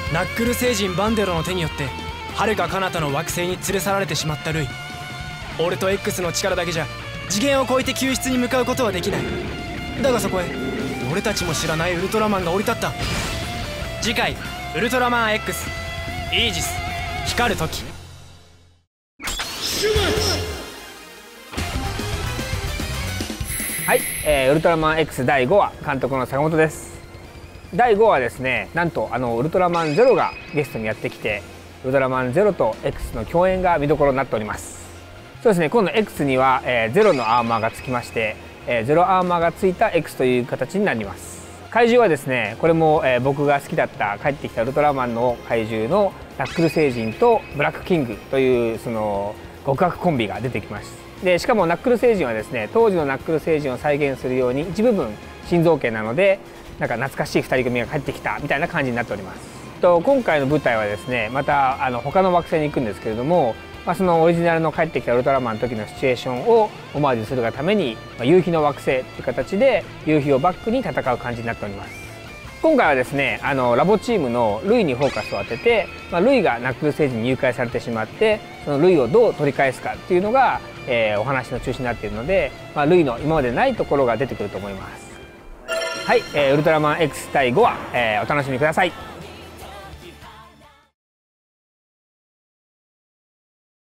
ナックル星人バンデロの手によって遥か彼方の惑星に連れ去られてしまったルイ。俺と X の力だけじゃ次元を超えて救出に向かうことはできない。だがそこへ俺たちも知らないウルトラマンが降り立った。次回ウルトラマン X イージス光る時。 はい、ウルトラマン X 第5話監督の坂本です。第5話はですね、なんとウルトラマンゼロがゲストにやってきて、ウルトラマンゼロと X の共演が見どころになっております。そうですね、今度 X には、ゼロのアーマーがつきまして、ゼロアーマーがついた X という形になります。怪獣はですね、これも、僕が好きだった帰ってきたウルトラマンの怪獣のナックル星人とブラックキングというその極悪コンビが出てきます。でしかもナックル星人はですね、当時のナックル星人を再現するように一部分新造形なので、なんか懐かしい2人組が帰ってきたみたいな感じになっております。今回の舞台はですね、また他の惑星に行くんですけれども、そのオリジナルの帰ってきたウルトラマンの時のシチュエーションをオマージュするがために、夕日の惑星という形で夕日をバックに戦う感じになっております。今回はですね、ラボチームのルイにフォーカスを当てて、ルイがナックル星人に誘拐されてしまって、そのルイをどう取り返すかっていうのが、お話の中心になっているので、ルイの今までないところが出てくると思います。はい、ウルトラマン X 第5話、お楽しみください。